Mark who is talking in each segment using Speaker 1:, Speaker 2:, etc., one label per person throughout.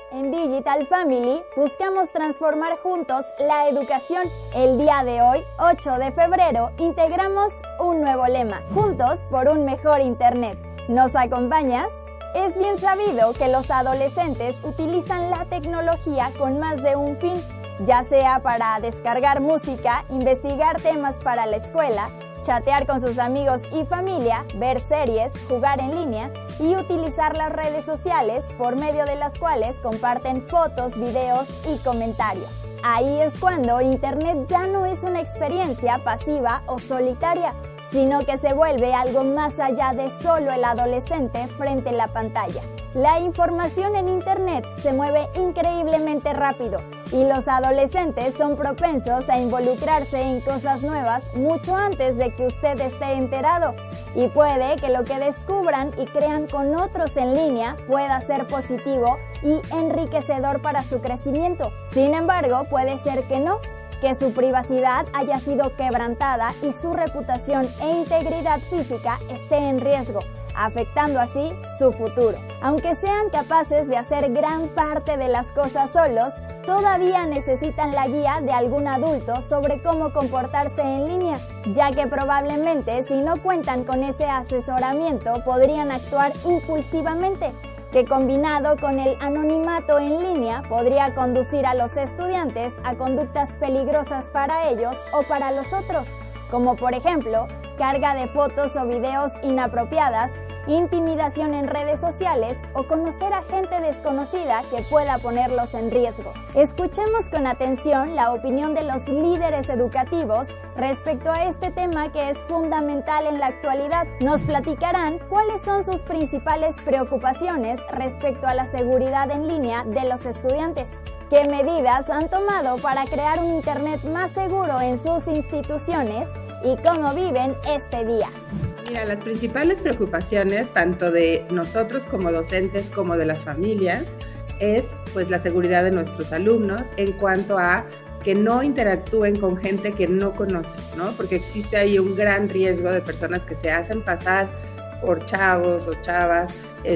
Speaker 1: En Digital Family buscamos transformar juntos la educación. El día de hoy, 8 de febrero, integramos un nuevo lema: juntos por un mejor Internet. ¿Nos acompañas? Es bien sabido que los adolescentes utilizan la tecnología con más de un fin, ya sea para descargar música, investigar temas para la escuela, chatear con sus amigos y familia, ver series, jugar en línea y utilizar las redes sociales por medio de las cuales comparten fotos, videos y comentarios. Ahí es cuando Internet ya no es una experiencia pasiva o solitaria, sino que se vuelve algo más allá de solo el adolescente frente a la pantalla. La información en Internet se mueve increíblemente rápido y los adolescentes son propensos a involucrarse en cosas nuevas mucho antes de que usted esté enterado. Y puede que lo que descubran y crean con otros en línea pueda ser positivo y enriquecedor para su crecimiento. Sin embargo, puede ser que no, que su privacidad haya sido quebrantada y su reputación e integridad física esté en riesgo, afectando así su futuro. Aunque sean capaces de hacer gran parte de las cosas solos, todavía necesitan la guía de algún adulto sobre cómo comportarse en línea, ya que probablemente si no cuentan con ese asesoramiento podrían actuar impulsivamente, que combinado con el anonimato en línea podría conducir a los estudiantes a conductas peligrosas para ellos o para los otros, como por ejemplo, carga de fotos o videos inapropiadas, intimidación en redes sociales o conocer a gente desconocida que pueda ponerlos en riesgo. Escuchemos con atención la opinión de los líderes educativos respecto a este tema que es fundamental en la actualidad. Nos platicarán cuáles son sus principales preocupaciones respecto a la seguridad en línea de los estudiantes. ¿Qué medidas han tomado para crear un Internet más seguro en sus instituciones y cómo viven este día?
Speaker 2: Mira, las principales preocupaciones, tanto de nosotros como docentes como de las familias, es pues la seguridad de nuestros alumnos en cuanto a que no interactúen con gente que no conocen, ¿no? Porque existe ahí un gran riesgo de personas que se hacen pasar por chavos o chavas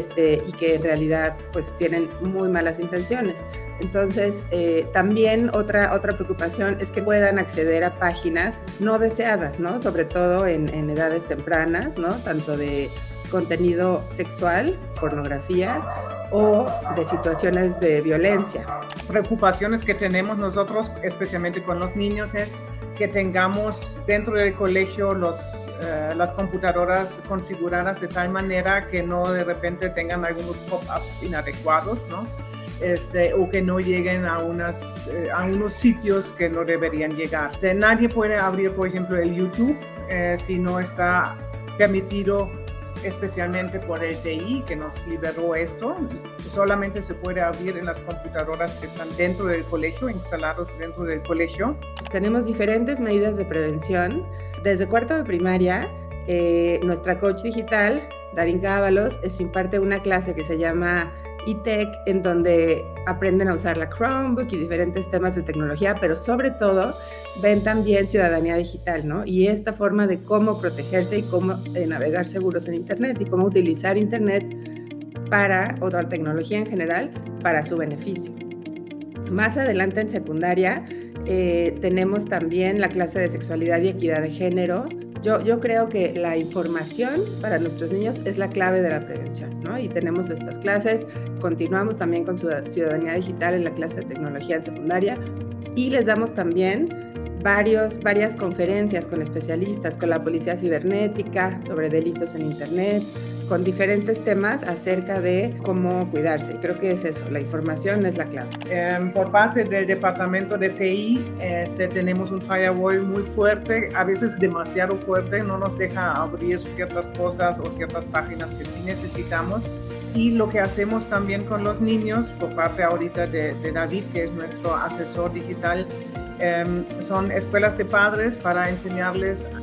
Speaker 2: y que en realidad pues tienen muy malas intenciones. Entonces, también otra preocupación es que puedan acceder a páginas no deseadas, ¿no? Sobre todo en edades tempranas, ¿no? Tanto de contenido sexual, pornografía o de situaciones de violencia.
Speaker 3: Preocupaciones que tenemos nosotros, especialmente con los niños, es que tengamos dentro del colegio las computadoras configuradas de tal manera que no de repente tengan algunos pop-ups inadecuados, ¿no? O que no lleguen a unos sitios que no deberían llegar. Nadie puede abrir, por ejemplo, el YouTube si no está permitido, especialmente por el TI, que nos liberó esto. Solamente se puede abrir en las computadoras que están dentro del colegio, instalados dentro del colegio.
Speaker 2: Tenemos diferentes medidas de prevención. Desde cuarto de primaria, nuestra coach digital, Darín Ábalos, imparte una clase que se llama eTech, en donde aprenden a usar la Chromebook y diferentes temas de tecnología, pero sobre todo ven también ciudadanía digital, ¿no? Y esta forma de cómo protegerse y cómo navegar seguros en Internet y cómo utilizar Internet o la tecnología en general para su beneficio. Más adelante en secundaria tenemos también la clase de sexualidad y equidad de género. Yo creo que la información para nuestros niños es la clave de la prevención, ¿no? Y tenemos estas clases, continuamos también con ciudadanía digital en la clase de tecnología en secundaria y les damos también varias conferencias con especialistas, con la policía cibernética, sobre delitos en Internet, con diferentes temas acerca de cómo cuidarse. Creo que es eso, la información es la clave.
Speaker 3: Por parte del departamento de TI, tenemos un firewall muy fuerte, a veces demasiado fuerte, no nos deja abrir ciertas cosas o ciertas páginas que sí necesitamos. Y lo que hacemos también con los niños, por parte ahorita de David, que es nuestro asesor digital, son escuelas de padres para enseñarles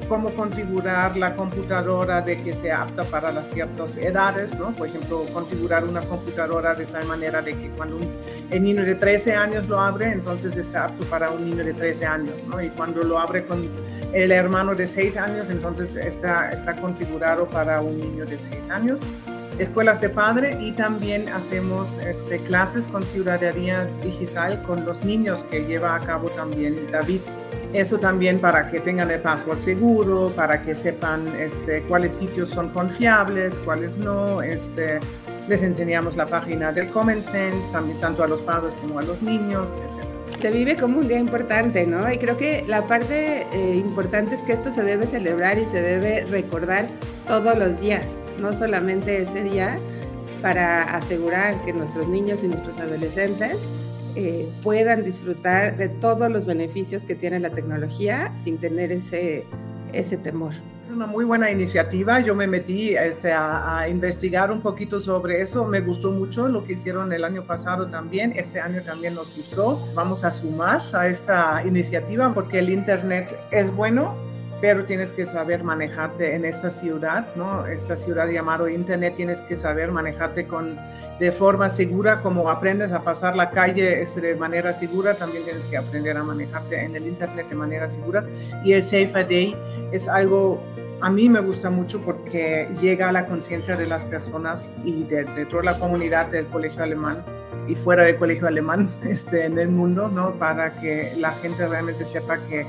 Speaker 3: cómo configurar la computadora de que sea apta para las ciertas edades, ¿no? Por ejemplo, configurar una computadora de tal manera de que cuando el niño de 13 años lo abre, entonces está apto para un niño de 13 años, ¿no? Y cuando lo abre con el hermano de 6 años, entonces está configurado para un niño de 6 años. Escuelas de padre, y también hacemos clases con ciudadanía digital con los niños que lleva a cabo también David. Eso también para que tengan el password seguro, para que sepan cuáles sitios son confiables, cuáles no. Les enseñamos la página del Common Sense, también tanto a los padres como a los niños, etc.
Speaker 2: Se vive como un día importante, ¿no? Y creo que la parte importante es que esto se debe celebrar y se debe recordar todos los días, no solamente ese día, para asegurar que nuestros niños y nuestros adolescentes puedan disfrutar de todos los beneficios que tiene la tecnología sin tener ese temor.
Speaker 3: Es una muy buena iniciativa. Yo me metí a investigar un poquito sobre eso. Me gustó mucho lo que hicieron el año pasado también. Este año también nos gustó. Vamos a sumar a esta iniciativa porque el Internet es bueno, pero tienes que saber manejarte en esta ciudad, ¿no? Esta ciudad llamada Internet, tienes que saber manejarte de forma segura. Como aprendes a pasar la calle de manera segura, también tienes que aprender a manejarte en el Internet de manera segura. Y el Safe a Day es algo, a mí me gusta mucho porque llega a la conciencia de las personas y dentro de la comunidad del colegio alemán y fuera del colegio alemán en el mundo, ¿no? Para que la gente realmente sepa que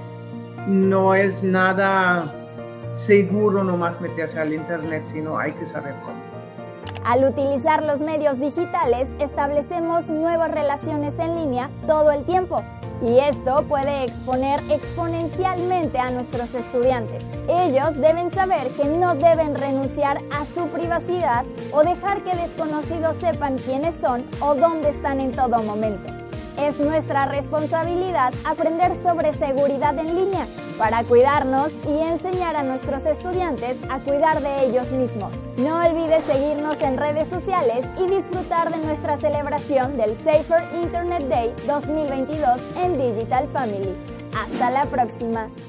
Speaker 3: no es nada seguro nomás meterse al Internet, sino hay que saber cómo.
Speaker 1: Al utilizar los medios digitales, establecemos nuevas relaciones en línea todo el tiempo, y esto puede exponer exponencialmente a nuestros estudiantes. Ellos deben saber que no deben renunciar a su privacidad o dejar que desconocidos sepan quiénes son o dónde están en todo momento. Es nuestra responsabilidad aprender sobre seguridad en línea para cuidarnos y enseñar a nuestros estudiantes a cuidar de ellos mismos. No olvides seguirnos en redes sociales y disfrutar de nuestra celebración del Safer Internet Day 2022 en Digital Family. ¡Hasta la próxima!